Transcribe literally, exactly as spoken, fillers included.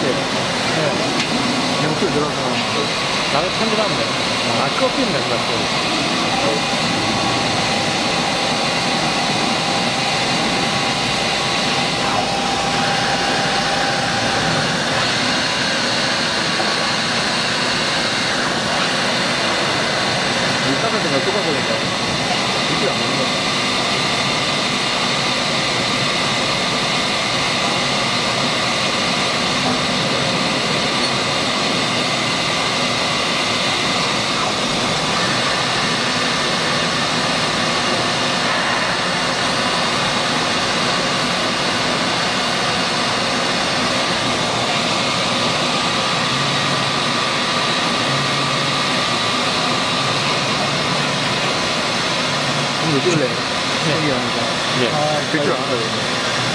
네. 영수 들어서 나를 편집하면 돼. 아, 꺾이면 된다, 소리. 밀가루가 좁아보니까 이게 안 먹는 거. 이거 뜰래? 여기 하니까. 네. 아, 그줄 알아요.